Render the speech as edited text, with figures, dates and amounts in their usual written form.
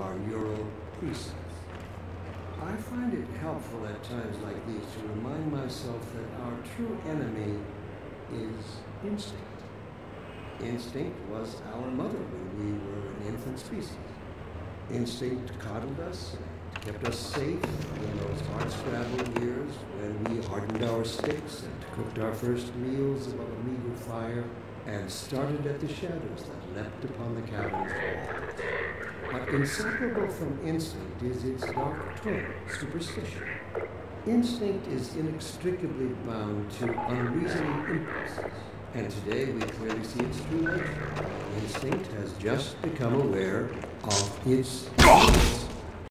our neural precincts. I find it helpful at times like these to remind myself that our true enemy is instinct. Instinct was our mother when we were an infant species. Instinct coddled us, kept us safe in those hard-scrabble years when we hardened our sticks and cooked our first meals above a meager fire and started at the shadows that leapt upon the cabin's walls. But inseparable from instinct is its dark twin, superstition. Instinct is inextricably bound to unreasoning impulses, and today we clearly see its true nature. Instinct has just become aware of its